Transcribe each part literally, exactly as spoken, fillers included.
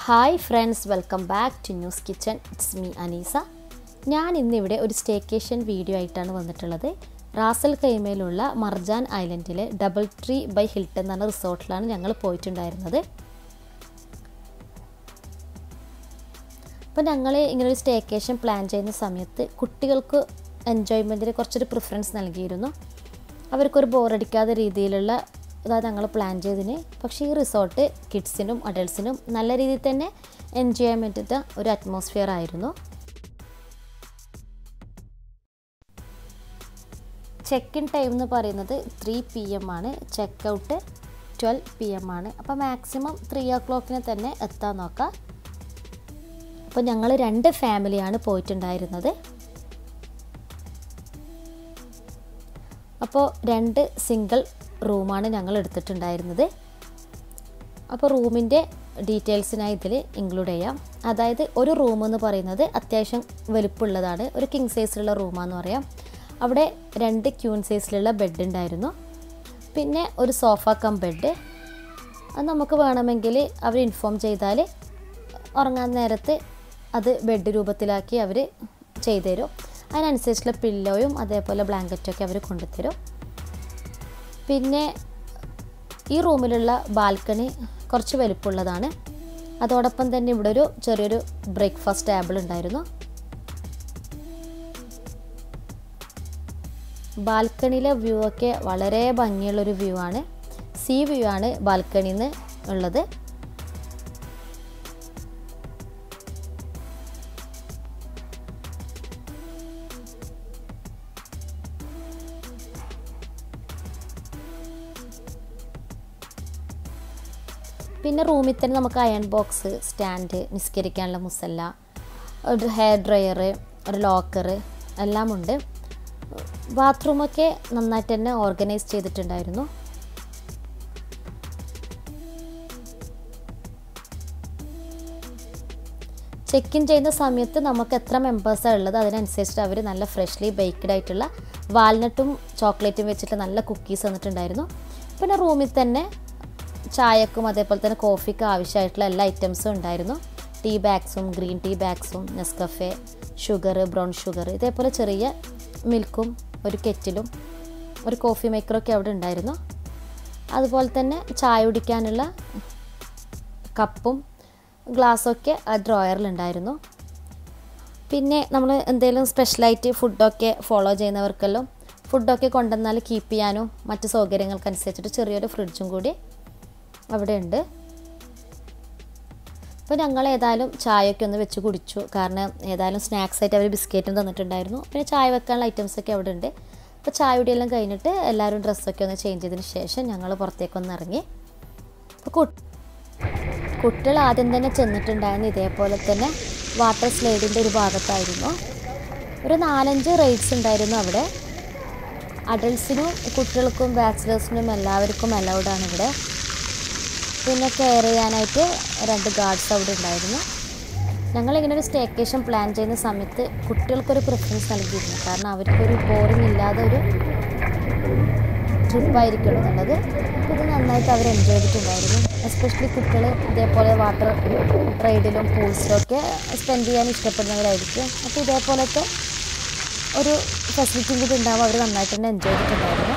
Hi friends, welcome back to news kitchen. It's me Aneesa. ഞാൻ ഇന്നിവിടെ ഒരു സ്റ്റേക്കേഷൻ വീഡിയോ ആയിട്ടാണ് വന്നിട്ടുള്ളത്. റാസൽ ഖൈമയിലുള്ള മർജാൻ ഐലൻഡിലെ ഡബിൾ ട്രീ ബൈ ഹിൽട്ടൺ എന്ന് പറഞ്ഞ റിസോർട്ടിലാണ് ഞങ്ങൾ പോയിട്ടുണ്ടായിരുന്നത്. അപ്പോൾ ഞങ്ങൾ ഇങ്ങനൊരു സ്റ്റേക്കേഷൻ പ്ലാൻ ചെയ്യുന്ന സമയത്ത് കുട്ടികൾക്ക് എൻജോയ്മെൻറ്റിന് കുറച്ചൊരു പ്രിഫറൻസ് നൽകിയിരുന്നു. അവർക്കൊരു ബോറടിക്കാത്ത രീതിയിലുള്ള അതായത് ഞങ്ങൾ പ്ലാൻ ചെയ്തതിന്. പക്ഷേ ഈ റിസോർട്ട് കിഡ്സിനും അഡൾട്ട്സിനും നല്ല രീതിയിൽ തന്നെ എൻജോയ് ചെയ്യാൻ പറ്റുന്ന ഒരു അറ്റ്മോസ്ഫിയർ ആയിരുന്നു. ചെക്ക് ഇൻ ടൈം എന്ന് പറയുന്നത് ത്രീ പി എം ആണ്, check out twelve P M ആണ്. അപ്പോൾ മാക്സിമം ത്രീ ഓ ക്ലോക്കിന് തന്നെ എത്താൻ നോക്കാം. അപ്പോൾ ഞങ്ങൾ രണ്ട് ഫാമിലിയാണ് പോയിട്ടുണ്ടായിരുന്നത്. അപ്പോൾ രണ്ട് സിംഗിൾ റൂമാണ് ഞങ്ങൾ എടുത്തിട്ടുണ്ടായിരുന്നത്. അപ്പോൾ റൂമിൻ്റെ ഡീറ്റെയിൽസിനായി ഇതിൽ ഇൻക്ലൂഡ് ചെയ്യാം. അതായത് ഒരു റൂം എന്ന് പറയുന്നത് അത്യാവശ്യം വലുപ്പമുള്ളതാണ്, ഒരു കിങ് സൈസിലുള്ള റൂമാണെന്ന് പറയാം. അവിടെ രണ്ട് ക്യൂൺ സൈസിലുള്ള ബെഡ് ഉണ്ടായിരുന്നു. പിന്നെ ഒരു സോഫ കം ബെഡ്. അത് നമുക്ക് വേണമെങ്കിൽ അവർ ഇൻഫോം ചെയ്താൽ ഉറങ്ങാൻ നേരത്ത് അത് ബെഡ് രൂപത്തിലാക്കി അവർ ചെയ്തു തരും. അതിനനുസരിച്ചുള്ള പില്ലോയും അതേപോലെ ബ്ലാങ്കറ്റൊക്കെ അവർ കൊണ്ടുതരും. പിന്നെ ഈ റൂമിലുള്ള ബാൽക്കണി കുറച്ച് വലുപ്പമുള്ളതാണ്. അതോടൊപ്പം തന്നെ ഇവിടെ ഒരു ചെറിയൊരു ബ്രേക്ക്ഫാസ്റ്റ് ടേബിൾ ഉണ്ടായിരുന്നു. ബാൽക്കണിയിലെ വ്യൂ ഒക്കെ വളരെ ഭംഗിയുള്ളൊരു വ്യൂ ആണ്. സീ വ്യൂ ആണ് ബാൽക്കണിയിൽ നിന്ന് ഉള്ളത്. പിന്നെ റൂമിൽ തന്നെ നമുക്ക് അയൺ ബോക്സ്, സ്റ്റാൻഡ്, നിസ്കരിക്കാനുള്ള മുസല്ല, ഒരു ഹെയർ ഡ്രയർ, ഒരു ലോക്കർ എല്ലാം ഉണ്ട്. ബാത്റൂമൊക്കെ നന്നായിട്ട് തന്നെ ഓർഗനൈസ് ചെയ്തിട്ടുണ്ടായിരുന്നു. ചെക്ക് ഇൻ ചെയ്യുന്ന സമയത്ത് നമുക്ക് എത്ര മെമ്പേഴ്സാണ് ഉള്ളത് അതിനനുസരിച്ചിട്ട് അവർ നല്ല ഫ്രഷ്ലി ബേക്ക്ഡ് ആയിട്ടുള്ള വാൽനട്ടും ചോക്ലേറ്റും വെച്ചിട്ട് നല്ല കുക്കീസ് തന്നിട്ടുണ്ടായിരുന്നു. പിന്നെ റൂമിൽ തന്നെ ചായക്കും അതേപോലെ തന്നെ കോഫിക്ക് ആവശ്യമായിട്ടുള്ള എല്ലാ ഐറ്റംസും ഉണ്ടായിരുന്നു. ടീ ബാഗ്സും ഗ്രീൻ ടീ ബാഗ്സും നെസ്കഫെ, ഷുഗർ, ബ്രൗൺ ഷുഗർ, ഇതേപോലെ ചെറിയ മിൽക്കും ഒരു കെറ്റിലും ഒരു കോഫി മേക്കറൊക്കെ അവിടെ ഉണ്ടായിരുന്നു. അതുപോലെ തന്നെ ചായ കുടിക്കാനുള്ള കപ്പും ഗ്ലാസ്സൊക്കെ ആ ഡ്രോയറിലുണ്ടായിരുന്നു. പിന്നെ നമ്മൾ എന്തെങ്കിലും സ്പെഷ്യലായിട്ട് ഫുഡൊക്കെ ഫോളോ ചെയ്യുന്നവർക്കെല്ലാം ഫുഡൊക്കെ കൊണ്ടുവന്നാൽ കീപ്പ് ചെയ്യാനും മറ്റ് സൗകര്യങ്ങൾക്കനുസരിച്ചിട്ട് ചെറിയൊരു ഫ്രിഡ്ജും കൂടി അവിടെ ഉണ്ട്. അപ്പോൾ ഞങ്ങൾ ഏതായാലും ചായയൊക്കെ ഒന്ന് വെച്ച് കുടിച്ചു. കാരണം ഏതായാലും സ്നാക്സ് ആയിട്ട് അവർ ബിസ്ക്കറ്റും തന്നിട്ടുണ്ടായിരുന്നു. പിന്നെ ചായ വെക്കാനുള്ള ഐറ്റംസൊക്കെ അവിടെ ഉണ്ട്. അപ്പോൾ ചായ കുടിയെല്ലാം കഴിഞ്ഞിട്ട് എല്ലാവരും ഡ്രസ്സൊക്കെ ഒന്ന് ചേഞ്ച് ചെയ്തതിന് ശേഷം ഞങ്ങൾ പുറത്തേക്കൊന്ന് ഇറങ്ങി. അപ്പോൾ കുട്ടികൾ ആദ്യം തന്നെ ചെന്നിട്ടുണ്ടായിരുന്നു ഇതേപോലെ തന്നെ വാട്ടർ സ്ലൈഡിൻ്റെ ഒരു ഭാഗത്തായിരുന്നു. ഒരു നാലഞ്ച് റൈഡ്സ് ഉണ്ടായിരുന്നു അവിടെ. അഡൾട്ട്സിനും കുട്ടികൾക്കും ബാച്ചിലേഴ്സിനും എല്ലാവർക്കും അലൗഡാണ് ഇവിടെ. പിന്നെ കെയർ ചെയ്യാനായിട്ട് രണ്ട് ഗാർഡ്സ് അവിടെ ഉണ്ടായിരുന്നു. ഞങ്ങളിങ്ങനെ ഒരു സ്റ്റേക്കേഷൻ പ്ലാൻ ചെയ്യുന്ന സമയത്ത് കുട്ടികൾക്കൊരു പ്രിഫറൻസ് നൽകിയിരുന്നു. കാരണം അവർക്കൊരു ബോറിംഗ് ഇല്ലാതെ ഒരു ട്രിപ്പായിരിക്കണം എന്നുള്ളത്. ഇത് നന്നായിട്ട് അവർ എൻജോയ് ചെയ്തിട്ടുണ്ടായിരുന്നു. എസ്പെഷ്യലി കുട്ടികൾ ഇതേപോലെ വാട്ടർ റൈഡിലും പൂൾസിലും ഒക്കെ സ്പെൻഡ് ചെയ്യാൻ ഇഷ്ടപ്പെടുന്നവരായിരിക്കും. അപ്പോൾ ഇതേപോലത്തെ ഒരു ഫെസിലിറ്റിയും കൂടി ഉണ്ടാകുമ്പോൾ അവർ നന്നായിട്ട് തന്നെ എൻജോയ് ചെയ്തിട്ടുണ്ടായിരുന്നു.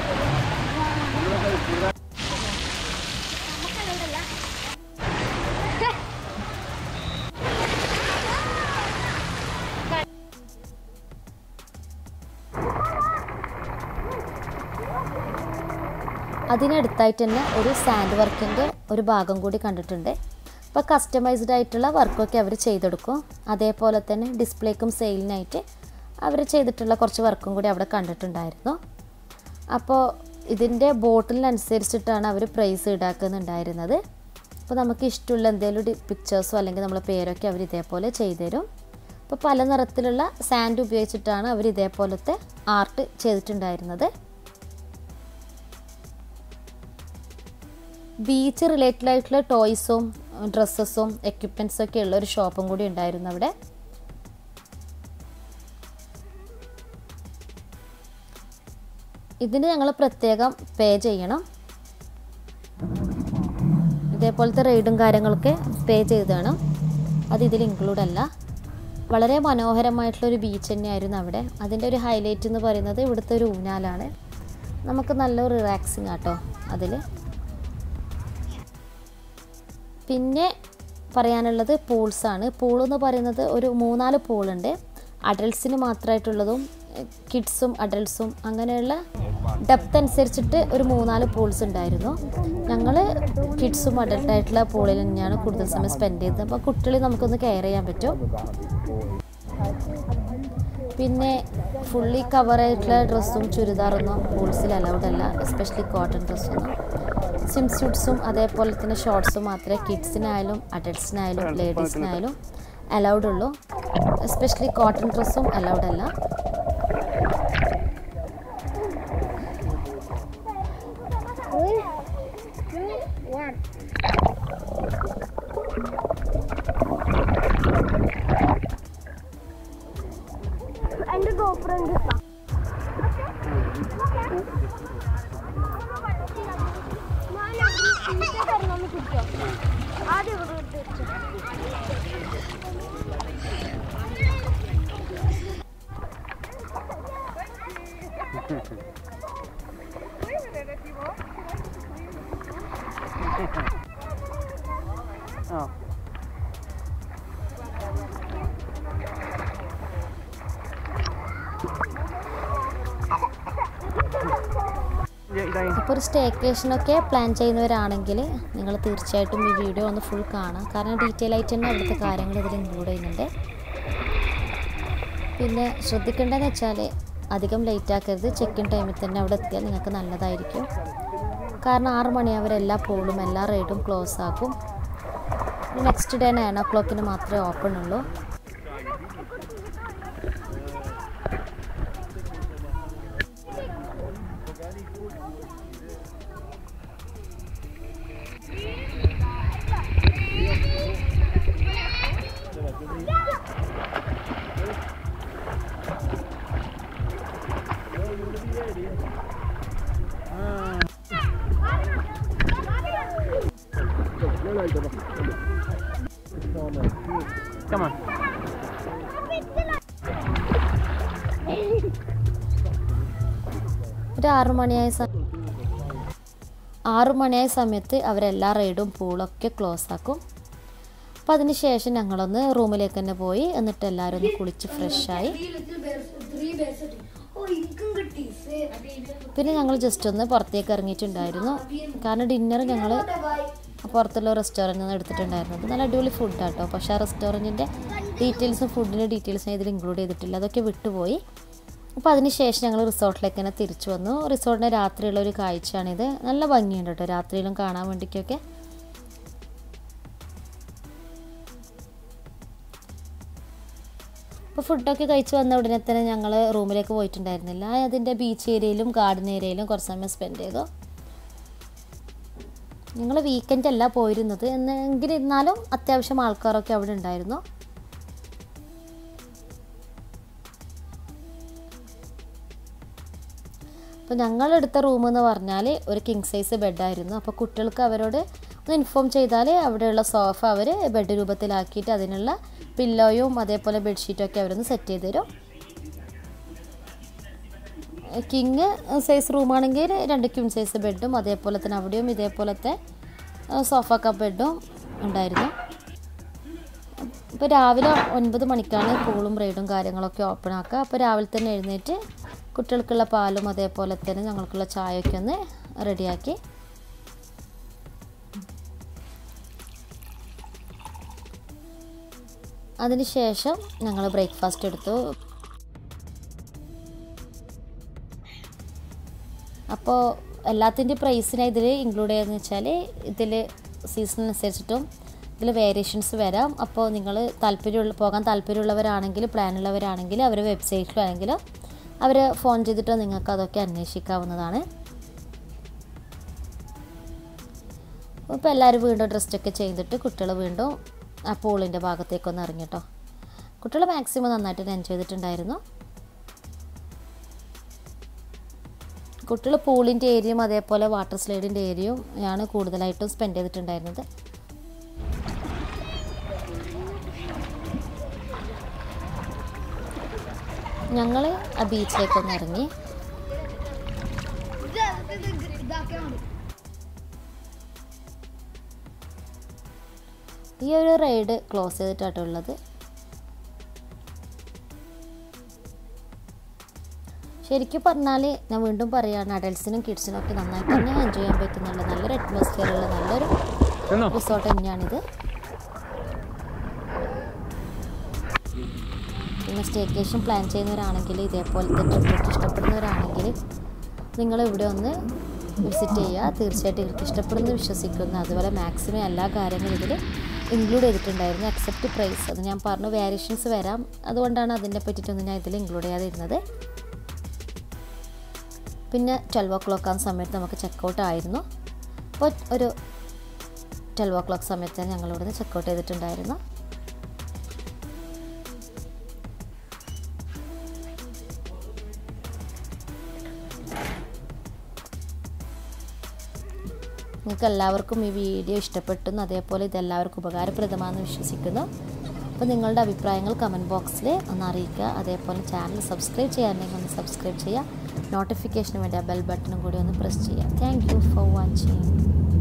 അതിനടുത്തായിട്ട് തന്നെ ഒരു സാൻഡ് വർക്കിൻ്റെ ഒരു ഭാഗം കൂടി കണ്ടിട്ടുണ്ട്. അപ്പോൾ കസ്റ്റമൈസ്ഡ് ആയിട്ടുള്ള വർക്കൊക്കെ അവർ ചെയ്തെടുക്കും. അതേപോലെ തന്നെ ഡിസ്പ്ലേക്കും സെയിലിനായിട്ട് അവർ ചെയ്തിട്ടുള്ള കുറച്ച് വർക്കും കൂടി അവിടെ കണ്ടിട്ടുണ്ടായിരുന്നു. അപ്പോൾ ഇതിൻ്റെ ബോട്ടിലിനനുസരിച്ചിട്ടാണ് അവർ പ്രൈസ് ഈടാക്കുന്നുണ്ടായിരുന്നത്. അപ്പോൾ നമുക്ക് ഇഷ്ടമുള്ള എന്തെങ്കിലും പിക്ചേഴ്സോ അല്ലെങ്കിൽ നമ്മളെ പേരൊക്കെ അവർ ഇതേപോലെ ചെയ്തു തരും. അപ്പോൾ പല നിറത്തിലുള്ള സാൻഡ് ഉപയോഗിച്ചിട്ടാണ് അവർ ഇതേപോലത്തെ ആർട്ട് ചെയ്തിട്ടുണ്ടായിരുന്നത്. ബീച്ച് റിലേറ്റഡ് ആയിട്ടുള്ള ടോയ്സും ഡ്രസ്സസും എക്യുപ്മെൻറ്റ്സും ഒക്കെ ഉള്ള ഒരു ഷോപ്പും കൂടി ഉണ്ടായിരുന്നു അവിടെ. ഇതിന് ഞങ്ങൾ പ്രത്യേകം പേ ചെയ്യണം. ഇതേപോലത്തെ റൈഡും കാര്യങ്ങളൊക്കെ പേ ചെയ്തതാണ്. അത് ഇതിൽ ഇൻക്ലൂഡ് അല്ല. വളരെ മനോഹരമായിട്ടുള്ളൊരു ബീച്ച് തന്നെയായിരുന്നു അവിടെ. അതിൻ്റെ ഒരു ഹൈലൈറ്റ് എന്ന് പറയുന്നത് ഇവിടുത്തെ ഒരു ഊഞ്ഞാലാണ്. നമുക്ക് നല്ലൊരു റിലാക്സിങ് ആട്ടോ അതിൽ. പിന്നെ പറയാനുള്ളത് പൂൾസാണ്. പൂളെന്ന് പറയുന്നത് ഒരു മൂന്നാല് പൂളുണ്ട്. അഡൾട്ട്സിന് മാത്രമായിട്ടുള്ളതും കിഡ്സും അഡൾട്ട്സും അങ്ങനെയുള്ള ഡെപ്ത് അനുസരിച്ചിട്ട് ഒരു മൂന്നാല് പൂൾസ് ഉണ്ടായിരുന്നു. ഞങ്ങൾ കിഡ്സും അഡൾട്ടായിട്ടുള്ള പൂളിൽ തന്നെയാണ് കൂടുതൽ സമയം സ്പെൻഡ് ചെയ്തത്. അപ്പോൾ കുട്ടികളെ നമുക്കൊന്ന് കെയർ ചെയ്യാൻ പറ്റും. പിന്നെ ഫുള്ളി കവറായിട്ടുള്ള ഡ്രസ്സും ചുരിദാറൊന്നും പൂൾസിൽ അലൗഡ് അല്ല, എസ്പെഷ്യലി കോട്ടൺ ഡ്രസ്സൊന്നും. സ്വിം സ്യൂട്ട്സും അതേപോലെ തന്നെ ഷോർട്ട്സും മാത്രമേ കിഡ്സിനായാലും അഡൾട്ട്സിനായാലും ലേഡീസിനായാലും അലൗഡ് ഉള്ളൂ. എസ്പെഷ്യലി കോട്ടൺ ഡ്രസ്സും അലൗഡ് അല്ല. Oh. അപ്പോൾ ഒരു സ്റ്റേക്കേഷനൊക്കെ പ്ലാൻ ചെയ്യുന്നവരാണെങ്കിൽ നിങ്ങൾ തീർച്ചയായിട്ടും ഈ വീഡിയോ ഒന്ന് ഫുൾ കാണാം. കാരണം ഡീറ്റെയിൽ ആയിട്ട് തന്നെ അവിടുത്തെ കാര്യങ്ങൾ ഇതിൽ ഇൻക്ലൂഡ് ചെയ്യുന്നുണ്ട്. പിന്നെ ശ്രദ്ധിക്കേണ്ടതെന്ന് വെച്ചാൽ അധികം ലേറ്റ് ആക്കരുത്. ചെക്ക് ഇൻ ടൈമിൽ തന്നെ അവിടെ എത്തിയാൽ നിങ്ങൾക്ക് നല്ലതായിരിക്കും. കാരണം ആറ് മണിയാവരെ എല്ലാ പൂളും എല്ലാ റൈഡും ക്ലോസ് ആക്കും. നെക്സ്റ്റ് ഡേ നയൻ ഓ ക്ലോക്കിന് മാത്രമേ ഓപ്പൺ ഉള്ളൂ. Come on. ഒരു ആറു മണിയായ ആറു മണിയായ സമയത്ത് അവരെല്ലാ റൈഡും പൂളൊക്കെ ക്ലോസ് ആക്കും. അപ്പോൾ അതിന് ശേഷം ഞങ്ങളൊന്ന് റൂമിലേക്ക് തന്നെ പോയി. എന്നിട്ട് എല്ലാവരും ഒന്ന് കുളിച്ച് ഫ്രഷായി. പിന്നെ ഞങ്ങൾ ജസ്റ്റ് ഒന്ന് പുറത്തേക്ക് ഇറങ്ങിയിട്ടുണ്ടായിരുന്നു. കാരണം ഡിന്നർ ഞങ്ങൾ പുറത്തുള്ള റെസ്റ്റോറൻറ്റിൽ നിന്ന് എടുത്തിട്ടുണ്ടായിരുന്നത്. നല്ല അടിപൊളി ഫുഡാട്ടോ. പക്ഷേ ആ റെസ്റ്റോറൻറ്റിൻ്റെ ഡീറ്റെയിൽസും ഫുഡിൻ്റെ ഡീറ്റെയിൽസും ഇതിൽ ഇൻക്ലൂഡ് ചെയ്തിട്ടില്ല. അതൊക്കെ വിട്ടുപോയി. അപ്പോൾ അതിന് ശേഷം ഞങ്ങൾ റിസോർട്ടിലേക്ക് തന്നെ തിരിച്ചു വന്നു. റിസോർട്ടിൻ്റെ രാത്രിയുള്ള ഒരു കാഴ്ചയാണിത്. നല്ല ഭംഗിയുണ്ട് കേട്ടോ രാത്രിയിലും കാണാൻ വേണ്ടിയിട്ടൊക്കെ. അപ്പോൾ ഫുഡൊക്കെ കഴിച്ച് വന്ന ഉടനെ തന്നെ ഞങ്ങൾ റൂമിലേക്ക് പോയിട്ടുണ്ടായിരുന്നില്ല. അതിൻ്റെ ബീച്ച് ഏരിയയിലും ഗാർഡൻ ഏരിയയിലും കുറച്ച് സമയം സ്പെൻഡ് ചെയ്തു. ഞങ്ങൾ വീക്കെൻഡ് അല്ല പോയിരുന്നത്, എന്നെങ്കിലിരുന്നാലും അത്യാവശ്യം ആൾക്കാരൊക്കെ അവിടെ ഉണ്ടായിരുന്നു. അപ്പോൾ ഞങ്ങളെടുത്ത റൂം എന്ന് പറഞ്ഞാൽ ഒരു കിങ് സൈസ് ബെഡായിരുന്നു. അപ്പോൾ കുട്ടികൾക്ക് അവരോട് ഒന്ന് ഇൻഫോം ചെയ്താൽ അവിടെയുള്ള സോഫ അവർ ബെഡ് രൂപത്തിലാക്കിയിട്ട് അതിനുള്ള പില്ലോയും അതേപോലെ ബെഡ്ഷീറ്റും ഒക്കെ അവരൊന്ന് സെറ്റ് ചെയ്ത് തരും. കിങ് സൈസ് റൂമാണെങ്കിൽ രണ്ട് ക്യൂൺ സൈസ് ബെഡും അതേപോലെ തന്നെ അവിടെയും ഇതേപോലത്തെ സോഫ കപ്പ് ബെഡും ഉണ്ടായിരുന്നു. ഇപ്പോൾ രാവിലെ ഒൻപത് മണിക്കാണ് പൂളും റൈഡും കാര്യങ്ങളൊക്കെ ഓപ്പൺ ആക്കുക. അപ്പോൾ രാവിലെ തന്നെ എഴുന്നേറ്റ് കുട്ടികൾക്കുള്ള പാലും അതേപോലെ തന്നെ ഞങ്ങൾക്കുള്ള ചായയൊക്കെ ഒന്ന് റെഡിയാക്കി. അതിനുശേഷം ഞങ്ങൾ ബ്രേക്ക്ഫാസ്റ്റ് എടുത്തു. അപ്പോൾ എല്ലാത്തിൻ്റെ പ്രൈസിനെ ഇതിൽ ഇൻക്ലൂഡ് ചെയ്യുകയെന്ന് വെച്ചാൽ ഇതിൽ സീസണിനനുസരിച്ചിട്ടും ഇതിൽ വേരിയേഷൻസ് വരാം. അപ്പോൾ നിങ്ങൾ താല്പര്യമുള്ള പോകാൻ താല്പര്യമുള്ളവരാണെങ്കിൽ പ്ലാനുള്ളവരാണെങ്കിൽ അവർ വെബ്സൈറ്റിലാണെങ്കിലോ അവർ ഫോൺ ചെയ്തിട്ടോ നിങ്ങൾക്ക് അതൊക്കെ അന്വേഷിക്കാവുന്നതാണ്. അപ്പോൾ എല്ലാവരും വീണ്ടും ഡ്രസ്സൊക്കെ ചെയ്തിട്ട് കുട്ടികൾ വീണ്ടും ആ പൂളിൻ്റെ ഭാഗത്തേക്കൊന്ന് ഇറങ്ങിട്ടോ. കുട്ടികൾ മാക്സിമം നന്നായിട്ട് എൻജോയ് ചെയ്തിട്ടുണ്ടായിരുന്നു. കുട്ടികൾ പൂളിൻ്റെ ഏരിയയും അതേപോലെ വാട്ടർ സ്ലൈഡിൻ്റെ ഏരിയയും ആണ് കൂടുതലായിട്ടും സ്പെൻഡ് ചെയ്തിട്ടുണ്ടായിരുന്നത്. ഞങ്ങൾ ആ ബീച്ചിലേക്കൊന്ന് ഇറങ്ങി. ഈ ഒരു റൈഡ് ക്ലോസ് ചെയ്തിട്ടായിട്ടുള്ളത്. ശരിക്കും പറഞ്ഞാൽ ഞാൻ വീണ്ടും പറയുകയാണ്, അഡൽസിനും കിഡ്സിനും ഒക്കെ നന്നായിട്ട് തന്നെ എൻജോയ് ചെയ്യാൻ പറ്റുന്നുള്ള നല്ലൊരു അറ്റ്മോസ്ഫിയറുള്ള നല്ലൊരു റിസോർട്ട് തന്നെയാണിത്. പിന്നെ സ്റ്റേക്കേഷൻ പ്ലാൻ ചെയ്യുന്നവരാണെങ്കിൽ, ഇതേപോലത്തെ ട്രിപ്പ് ഇഷ്ടപ്പെടുന്നവരാണെങ്കിൽ നിങ്ങൾ ഇവിടെ ഒന്ന് വിസിറ്റ് ചെയ്യുക. തീർച്ചയായിട്ടും നിങ്ങൾക്ക് ഇഷ്ടപ്പെടുന്ന വിശ്വസിക്കുന്നു. അതുപോലെ മാക്സിമം എല്ലാ കാര്യങ്ങളും ഇതിൽ ഇൻക്ലൂഡ് ചെയ്തിട്ടുണ്ടായിരുന്നു, എക്സെപ്റ്റ് പ്രൈസ്. അത് ഞാൻ പറഞ്ഞു, വേരിയേഷൻസ് വരാം, അതുകൊണ്ടാണ് അതിനെ പറ്റിയിട്ടൊന്നും ഞാൻ ഇതിൽ ഇൻക്ലൂഡ് ചെയ്യാതിരുന്നത്. പിന്നെ ട്വൽവ് ഓ ക്ലോക്ക് ആ സമയത്ത് നമുക്ക് ചെക്കൗട്ട് ആയിരുന്നു. അപ്പോൾ ഒരു ട്വൽവ് ഓ ക്ലോക്ക് സമയത്ത് ഞങ്ങളിവിടുന്ന് ചെക്കൗട്ട് ചെയ്തിട്ടുണ്ടായിരുന്നു. നിങ്ങൾക്ക് എല്ലാവർക്കും ഈ വീഡിയോ ഇഷ്ടപ്പെട്ടെന്ന്, അതേപോലെ ഇതെല്ലാവർക്കും ഉപകാരപ്രദമാണെന്ന് വിശ്വസിക്കുന്നു. അപ്പോൾ നിങ്ങളുടെ അഭിപ്രായങ്ങൾ കമൻറ്റ് ബോക്സിൽ ഒന്ന് അറിയിക്കുക. അതേപോലെ ചാനൽ സബ്സ്ക്രൈബ് ചെയ്യാനുണ്ടെങ്കിൽ ഒന്ന് സബ്സ്ക്രൈബ് ചെയ്യുക. നോട്ടിഫിക്കേഷന് വേണ്ടി ആ ബെൽ ബട്ടണും കൂടി ഒന്ന് പ്രസ് ചെയ്യുക. Thank you for watching.